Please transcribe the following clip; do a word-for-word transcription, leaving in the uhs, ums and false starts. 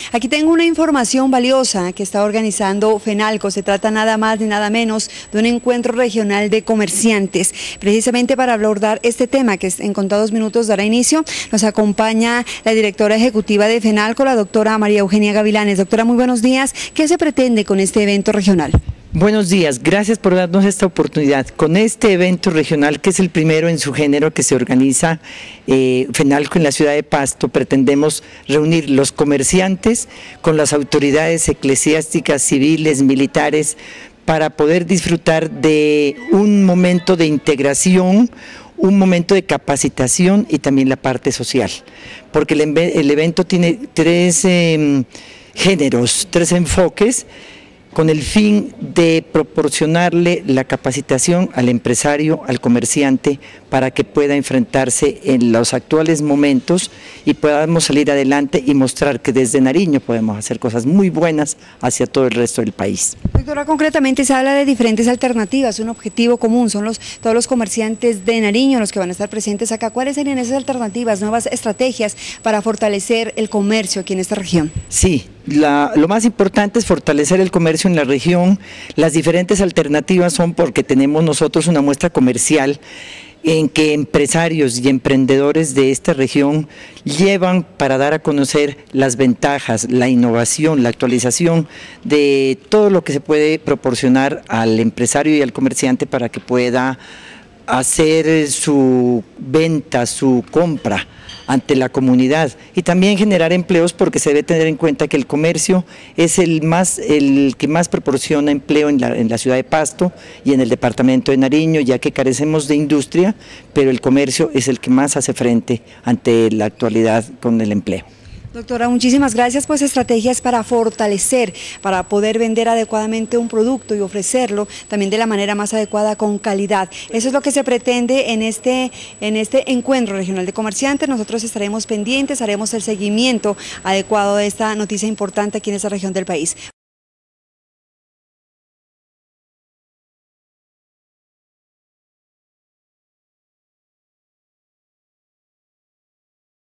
Aquí tengo una información valiosa que está organizando FENALCO. Se trata nada más ni nada menos de un encuentro regional de comerciantes. Precisamente para abordar este tema que en contados minutos dará inicio, nos acompaña la directora ejecutiva de FENALCO, la doctora María Eugenia Gavilanes. Doctora, muy buenos días. ¿Qué se pretende con este evento regional? Buenos días, gracias por darnos esta oportunidad. Con este evento regional, que es el primero en su género que se organiza eh, FENALCO en la ciudad de Pasto, pretendemos reunir los comerciantes con las autoridades eclesiásticas, civiles, militares, para poder disfrutar de un momento de integración, un momento de capacitación y también la parte social, porque el, el evento tiene tres eh, géneros, tres enfoques, con el fin de proporcionarle la capacitación al empresario, al comerciante, para que pueda enfrentarse en los actuales momentos y podamos salir adelante y mostrar que desde Nariño podemos hacer cosas muy buenas hacia todo el resto del país. Doctora, concretamente se habla de diferentes alternativas, un objetivo común, son los, todos los comerciantes de Nariño los que van a estar presentes acá. ¿Cuáles serían esas alternativas, nuevas estrategias para fortalecer el comercio aquí en esta región? Sí. La, lo más importante es fortalecer el comercio en la región. Las diferentes alternativas son porque tenemos nosotros una muestra comercial en que empresarios y emprendedores de esta región llevan para dar a conocer las ventajas, la innovación, la actualización de todo lo que se puede proporcionar al empresario y al comerciante para que pueda hacer su venta, su compra ante la comunidad, y también generar empleos, porque se debe tener en cuenta que el comercio es el más el que más proporciona empleo en la, en la ciudad de Pasto y en el departamento de Nariño, ya que carecemos de industria, pero el comercio es el que más hace frente ante la actualidad con el empleo. Doctora, muchísimas gracias. Pues estrategias para fortalecer, para poder vender adecuadamente un producto y ofrecerlo también de la manera más adecuada, con calidad. Eso es lo que se pretende en este, en este encuentro regional de comerciantes. Nosotros estaremos pendientes, haremos el seguimiento adecuado de esta noticia importante aquí en esta región del país.